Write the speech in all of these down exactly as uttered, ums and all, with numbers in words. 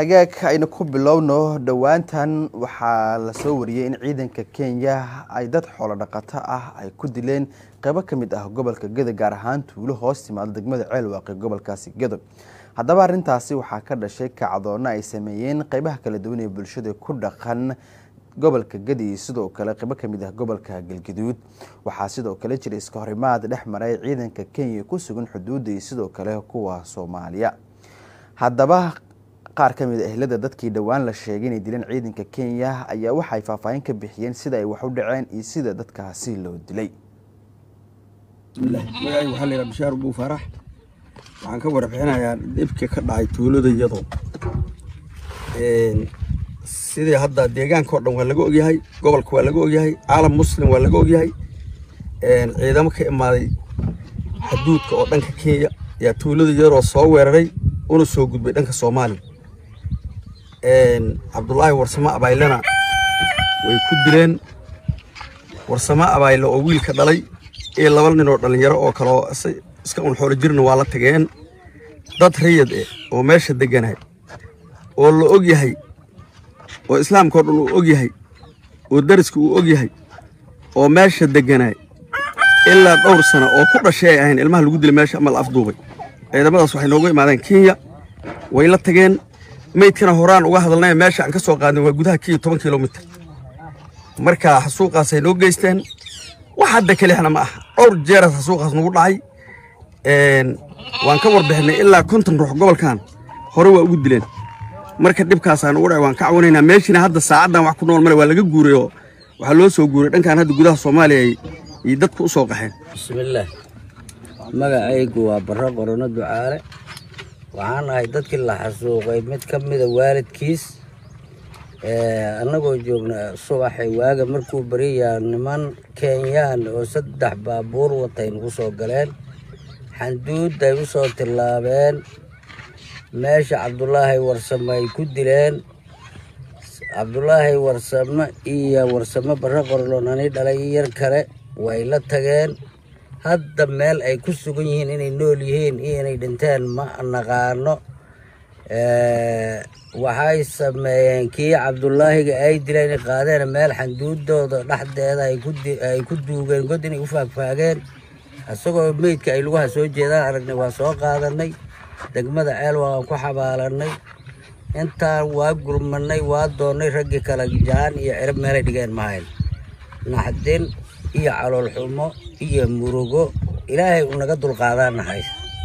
hagaag aynu ku bilowno dhawaantan waxaa la soo wariyay in ciidanka Kenya ay dad xoolo dhaqato ah ay ku dileen qaybo kamid ah gobolka Gedo gaar ahaan tuulo hoos timaad degmada Ceelwaaq ee gobolkaasi Gedo. haddaba arintaasi waxaa ka dhashay kacdoon ay sameeyeen qaybaha kala duwan ee bulshada ku dhaqan gobolka Gedo iyo sidoo kale qaybo kamid ah gobolka Galgaduud. waxaa sidoo kale jiray iska horimaad dhex maray ciidanka Kenya ku sugan xuduudda iyo sidoo kale kuwa Soomaaliya. haddaba qaar kamid ah ehelada dadkii dhawaan la sheegay inay dileen ciidanka Kenya ayaa waxay faahfaahin ka bixiyeen sida ay wax u dhaceen iyo sida dadkaasi loo dilay. magacaygu waxaa la yidhaha Bishaar Buu Farax. waxaan ka warbixinayaa dhibka ka dhacay tuulada iyadoo sidii hadda deegaanka oo dhan waa laga ogyahay, gobolka waa laga ogyahay, caalam muslim waa laga ogyahay. ciidamo ka imaaday xuduudka oo dhanka Kenya ayaa tuulada iyadoo soo weeraray una soo gudbay dhanka Soomaaliya. Cabdullaahi Warsamo Abaylana way ku dileen. Warsamo Abaylo oo wiilka dhalay ee laba nin oo dhalinyaro oo kale oo iska un xoolo jirna waa la tageen. dad rayid ah oo meesha deganahay oo la og yahay oo islaamka oo dhan uu og yahay oo dariska uu og yahay oo meesha deganahay ilaa dhowr sano oo ku dhashay ahayn ilmaha lagu dilay meesha ama la afduubay. ciidamadaas waxay noogu imaadeen Kenya way la tageen. meydkana horaan uga hadalnay meesha aan ka soo qaadnay waa gudaha Kenya toban kiiloomitir. marka xasuuqaas ay noo geysteen wax hadda kaliya ma aha, dhowr jeer xasuuqaas nagu dhacay. een waan ka warbixinay ilaa konton ruux gobolkan hore waa ugu dileen. marka dhibkaas aan ugu dhacay waan ka cawinaynaa. meeshina hadda saacadan wax ku nool male waa laga guuray oo waxa loo soo guuray dhankan hadda gudaha Soomaaliya ay dadku u soo qaxeen. bismillaah magacaygu waa Barra Qorona Ducaale. waxaan ahay dadkii la xasuuqay mid ka mid ah waalidkiis. ee anagoo joogna subaxay waaga markuu bariyaa niman Kenyaan oo saddex baabuur watay nagu soo galeen. xanduud ay u soo tilaabeen meesha Cabdullaahi Warsamo ay ku dileen. Cabdullaahi Warsamo iyo Warsamo Barra Qorona dhalay yar kale way la tageen. hadda meel ay ku sugan yihiin inay nool yihiin iyo inay dhinteen ma naqaano. ee waxay sameeyeen kii Cabdullaahiga ay dileen qaadeen meel xanduudooda dhexdeeda ay ku ay ku duugeen god inay u faagfaageen. asagoo meydka ay lugaha soo jeedaan aragnay waa soo qaadanay degmada Ceelwaaq ku xabaalanay. intaan waa gurmanay waa doonay raggi kala jaan iyo cirib meel ay dhigeen maahayn. naxdin iyo calool xumo iyo murugo ilaahay uu naga dulqaadaan nahay.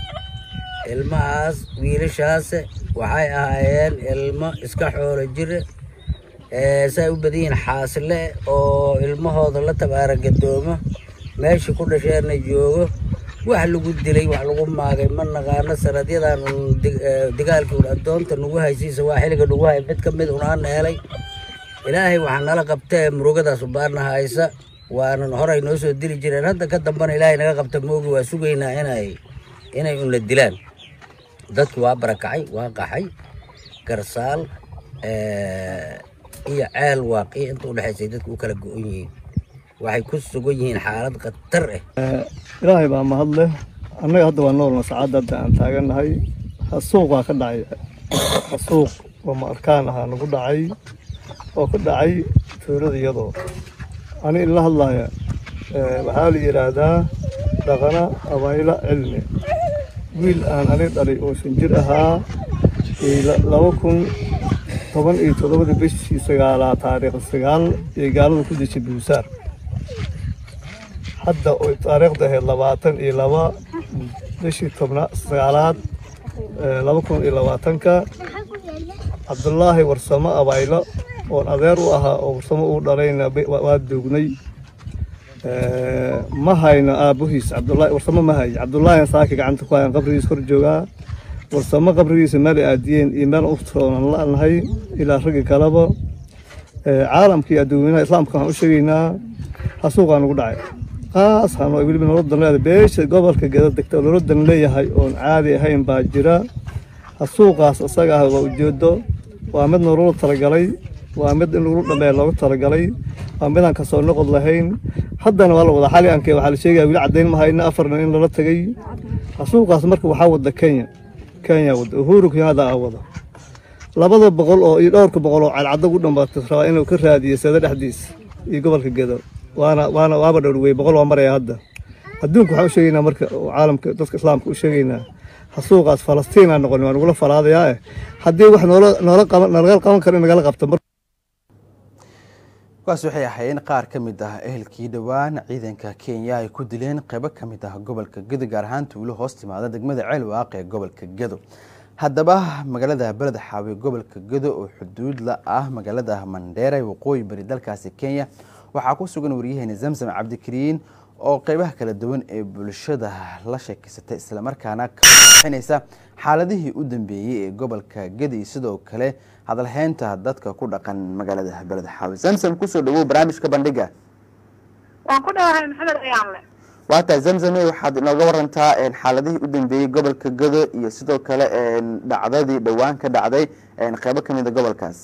ilmahaas wiilashaas waxay ahaayeen ilmo iska xoolo jir ee say u badiyeen xaasle oo ilmahooda la tabaara gadoomo meesha ku dhasheen joogo. wax lagu dilay wax lagu maagay ma naqaano. sanadyadan dagaalkii adoonta nagu haysiisa waa xiliga nagu hay mid ka mid una neelay. ilaahay waxa nala qabtay murugadaas u baarna haysa waanan horay noo soo dili jireen. hadda ka dambana ilaahay naga qabta moogi waa sugaynaa inay inay un la dilaan. dadku waa barakacay waa qaxay Garsaal ee iyo Ceelwaaq inta u dhaxaysay dadku u kala go'on yihiin. waxay ku sugan yihiin xaalad khatar ah. ilaahay baa mahad leh. annaga hadda waa noolna saacadda aan taaganahay. xasuuq waa ka dhacay. xasuuq oo ma arkaan ahaa nagu dhacay oo ku dhacay tuulada iyadoo ani ila hadlaya waxaa la yiraahdaa Dhaqana Abayla Cilmi. wiil aan aniga dhalay oo shan jir ahaa laba kun toban iyo toddoba bishii sagaalaad taariikh sagaal ee gaalada ku dishay Buusaar. hadda oo taariikhda ahayd labaatan iyo laba bishii tobnaad sagaalaad laba kun iyo labaatanka Cabdullaahi Warsamo Abaylo oo adeer u ahaa oo Warsamo uu dhalayna waa duugnay. ma hayna aabuhiis Cabdullaahi Warsamo ma hay. Cabdullaahi saaki gacanta ku hayan qabrigiisa kor joogaa. Warsamo qabrigiisa meel aadiyeen iyo meel u toonan la nahay ilaa rag kalaba. caalamkii adduunka islaamka waxaan u sheegaynaa xasuuqan ugu dhacay. qaas aan oo waliba nolol leeyahay beesha gobolka Gedo degta nolol leeyahay oo caadi ahayn baa jira. xasuuqaas asaga ah oo ujeedo waa mid nolol talagalay waa mid in lagu dhameeyo loogu talagalay waa mid aan ka soo noqon lahayn. haddana waa la wada xali aankay waxa la sheegay wili cadeyn ma hayna afarna in la tagay. xasuuqaas marka waxa wada Kenya Kenya wada Uhuru Kenyatta wada labada boqol oo iyo dhowrka boqol oo calcadda ugu dhammaatay rabaa inuu ka raadiyo sada dhexdiis iyo gobolka gedo waana waana waaba dhowrwey boqol waa maraya hadda adduunku waxaan u sheegaynaa marka caalamka dadka islaamka u sheegaynaa xasuuqaas falastiin aan noqon waa nagula falaadayaa haddii wax noola noola qaban nalaga qaban karo in nagala qabto kuwaas waxay ahaayeen qaar ka mid ah ehelkii dhowaan ciidanka Kenya ay ku dileen qaybo ka mid ah gobolka Gedo gaar ahaan tuulo hoos timaada degmada Ceelwaaq ee gobolka Gedo haddaba magaalada Beled Xaawi gobolka Gedo oo xuduud la ah magaalada Mandheera waqooyi bari dalkaasi Kenya waxaa ku sugan wariyaheena Zamzam Cabdikariin oo qaybaha kala duwan ee bulshada la sheekisatay isla markaana ka bixinaysa xaaladihii u dambeeyay ee gobolka Gedo sidoo kale hadalheynta dadka ku dhaqan magaalada Beled Xaawi Zamzam ku soo dhawow barnaamijka bandhiga waan ku dhawahay Maxamed Ayaanle waata Zamzam waxaad inooga warantaa in xaaladihii u dambeeyay gobolka Gedo iyo sidoo kale in dhacdadii dhawaan ka dhacday in qaybo kamid ah gobolkaas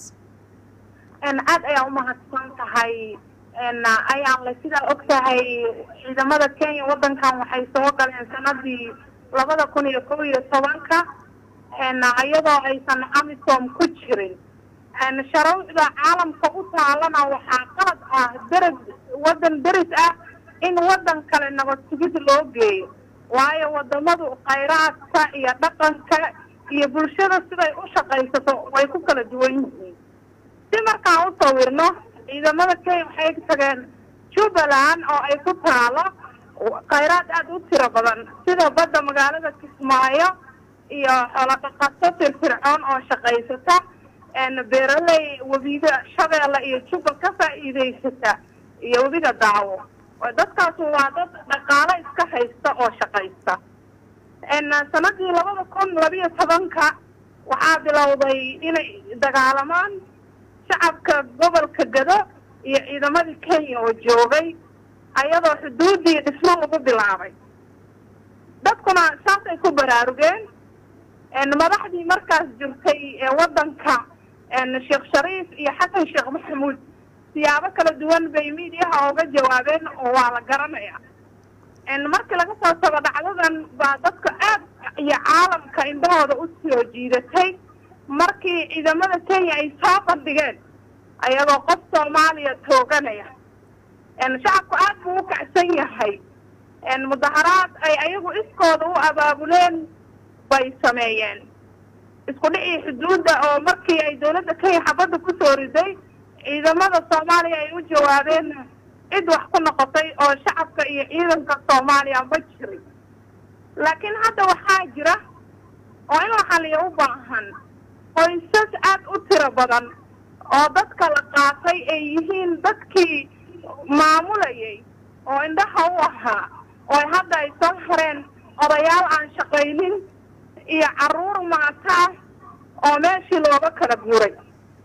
in aad ayaa u mahadsan tahay in ayaan la sida ogtahay ciidamada Kenya wadankan waxay soo galeen sanadii labada kun iyo kow iyo tobanka in ayadoo aysan AMISOM ku jirin in sharciga caalamka u taalana waxaa qalad ah darad wadan daris ah in wadan kale nabad sugid loo geeyo waayo wadamadu khayraadka iyo dhaqanka iyo bulshada siday u shaqaysato way ku kala duwan yihiin si markaa u sawirno ciidamada Kenya waxay tageen Jubaland oo ay ku taalo khayraad aad u tiro badan sida badda magaalada Kismaayo iyo xoolo dhaqato firfircoon oo shaqaysata in beeraley wabiga Shabeelle iyo Juba ka faa'iideysata iyo wabiga Daawo dadkaas waa dad dhaqaale iska haysta oo shaqaysta in sanadii labada kun iyo tobanka waxaa bilowday inay dagaalamaan shacabka gobolka Gedo iyo ciidamadii Kenya oo joogay ayadoo xuduudii dhismo lagu bilaabay dadkuna saasay ku baraarugeen in madaxdii markaas jirtay ee wadanka in Sheekh Shariif iyo Xasan Sheekh Maxamuud siyaabo kala duwan bay miidiyaha uga jawaabeen oo waa la garanayaa in markii laga soo tago dhacdadan baa dadka aad iyo caalamka indhahooda u soo jiidatay markii ciidamada Kenya ay soo bandhigeen ayagoo qof Soomaaliya tooganaya in shacabku aad buu u kacsan yahay in mudaharaad ay ayagu iskooda u abaabuleen bay sameeyeen isku dhicii xuduudda oo markii ay dowladda Kenya xabadda ku soo riday ciidamada Soomaaliya ay u jawaabeen cid wax ku noqotay oo shacabka iyo ciidanka Soomaaliya ma jirin laakiin hadda waxaa jira oo in la xaliyo u baahan qoysas aad u tiro badan oo dadka la qaatay ay yihiin dadkii maamulayay oo indhaha u ahaa oo hadda ay soo hareen odayaal aan shaqaynin iyo caruur maata oo meeshii looga kala guuray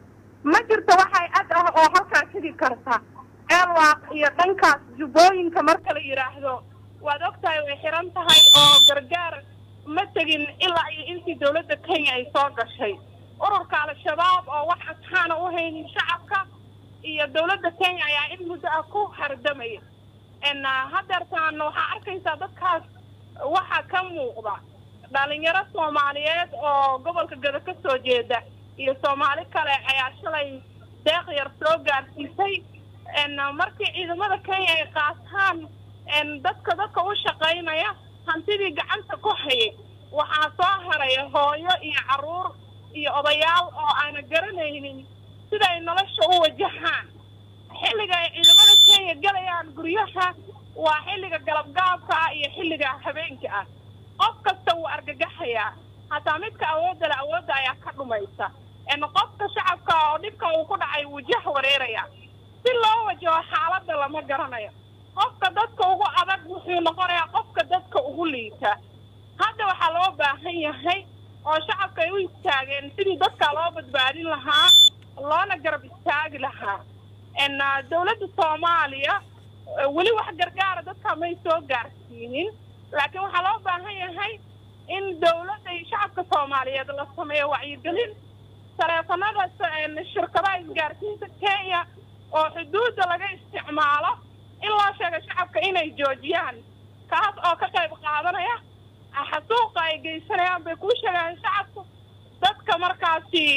ma jirto waxay ad ah oo halkaa tegi karta Ceelwaaq iyo dhankaas Jubbooyinka marka la yiraahdo waad ogtahay way xiran tahay oo gargaar ma tegin ilaa iyo intii dowladda Kenya ay soo gashay ururka al-shabaab oo wax asxaana u haynin shacabka iyo dowladda Kenya ayaa in muddo ah ku hardamaya in hadartaan waxa arkaysa dadkaas waxa ka muuqda dhalinyaro Soomaaliyeed oo gobolka Gedo ka soo jeeda iyo Soomaali kale ayaa shalay deeq yar soo gaarsiisay in markii ciidamada Kenya ay qaataan in dadka dadka u shaqaynaya hantidii gacanta ku hayay waxa soo haray hooyo iyo caruur iyo odayaal oo aan garanaynin sida ay nolosha u wajahaan xilliga ay ciidamada Kenya galayaan guryaha waa xilliga galabgaabka iyo xilliga habeenka ah qof kasta uu argagaxaya hataa midka awoodda la awoodda ayaa ka dhumaysa in qofka shacabka oo dhibka uu ku dhacay wajah wareeraya si loo wajaho xaaladda lama garanayo qofka dadka ugu adag wuxuu noqonayaa qofka dadka ugu liita hadda waxaa loo baahan yahay oo shacabka ay u istaageen sidii dadka loo badbaadin lahaa loona garab istaagi lahaa in dowladda Soomaaliya weli wax gargaar dadka may soo gaarsiinin laakiin waxaa loo baahan yahay in dowladda iyo shacabka Soomaaliyeed la sameeyo wacyigelin taleefanada shirkadaha isgaarsiinta Kenya oo xuduudda laga isticmaalo in loo sheego shacabka inay joojiyaan kaas oo ka qayb qaadanaya xasuuqa ay geysanayaan bay ku sheegaan shacabku dadka markaasi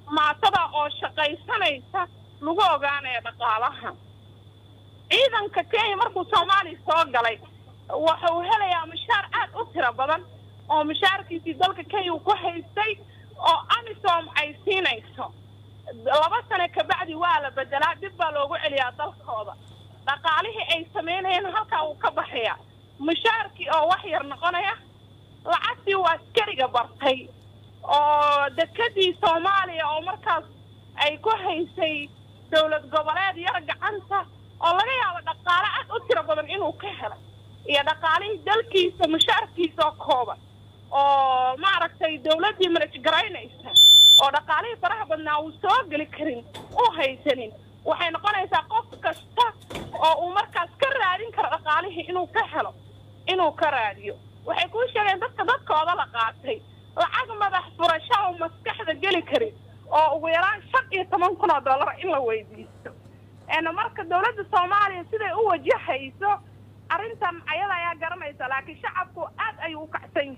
maatada oo shaqaysanaysa lagu ogaanayo dhaqaalaha ciidanka Kenya markuu Soomaaliya soo galay waxa uu helayaa mushaar aad u tiro badan oo mushaarkiisii dalka Kenya ku haystay oo AMISOM ay siinayso laba sano ka bacdi waa la bedelaa dib baa loogu celiyaa dalkooda dhaqaalihii ay sameynayeen halka uu ka baxaya mushaarkii oo wax yar noqonaya lacagtii waa askariga bartay oo dekadii Soomaaliya oo markaas ay ku haysay dawlad goboleed yar gacanta oo laga yaabo dhaqaale aad u tiro badan inuu ka helay iyo dhaqaalihii dalkiisa mushaarkiisa kooban oo ma aragtay dawladii manage garaynaysa oo dhaqaalihii faraha badnaa uu soo gali karin oo haysanin waxay noqonaysaa qof kasta oo uu markaas ka raadin karo dhaqaalihii inuu ka helo inuu ka raadiyo waxay ku sheegeen dadka dadkooda la qaatay lacag madax furasho oo maskaxda gali karin oo ugu yaraan shan iyo toban kun oo dollar in la weydiisto een marka dawladda Soomaaliya siday u wajahayso arrintan ayada ayaa garanaysa laakiin shacabku aad ayuu u kacsan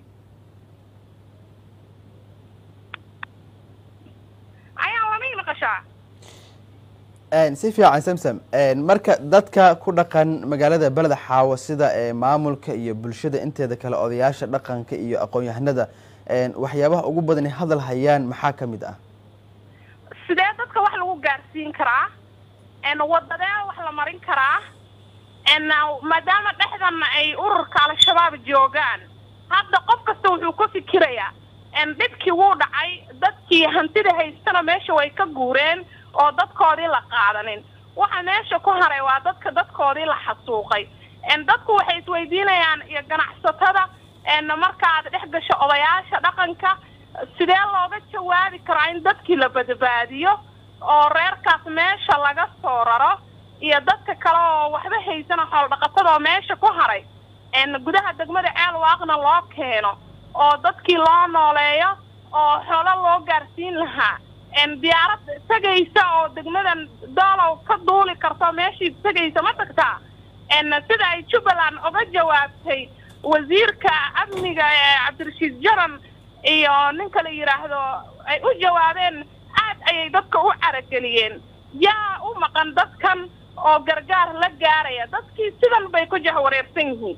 ayaa lama maqashaa een si fiican samsam een marka dadka ku dhaqan magaalada Balad Xaawo sida ee maamulka iyo bulshada inteeda kale odayaasha dhaqanka iyo aqoon-yahanada een waxyaabaha ugu badan ee hadal hayaan maxaa kamid ah sidee dadka wax lagu gaarsiin karaa een wadada wax la marin karaa een maadaama dhexdan ay ururka al-shabaab joogaan hadda qof kasta wuxuu ku fikirayaa een dadkii wuu dhacay dadkii hantida haystana meesha way ka guureen oo dadkoodii la qaadanin waxa meesha ku haray waa dadka dadkoodii la xasuuqay een dadku waxay isweydiinayaan iyo ganacsatada een markaad dhex gasho odayaasha dhaqanka sidee looga jawaabi karaa in dadkii la badbaadiyo oo reerkaas meesha laga soo raro iyo dadka kale oo waxba haysan xoolo dhaqatada meesha ku haray een gudaha degmada Ceelwaaqna loo keeno oo dadkii loo nooleeyo oo xoolo loo gaarsiin lahaa een diyaarad tagaysa oo degmadan doolow ka duuli karto meeshii tagaysa ma tagtaa een sida ay Jubbaland uga jawaabtay wasiirka amniga Cabdirashiid Jaran iyo ninka la yiraahdo ay u jawaabeen aad ayay dadka u carageliyeen yaa u maqan dadkan oo gargaar la gaaraya dadkii sidan bay ku jahwareersan yihiin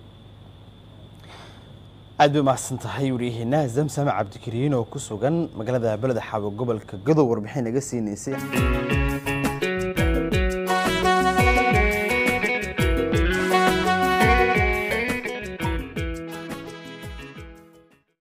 aad bay mahadsan tahay wariyaheena Zamzam Cabdikariin oo ku sugan magaalada Balad Xaawo gobolka Gadow warbixin naga siineysay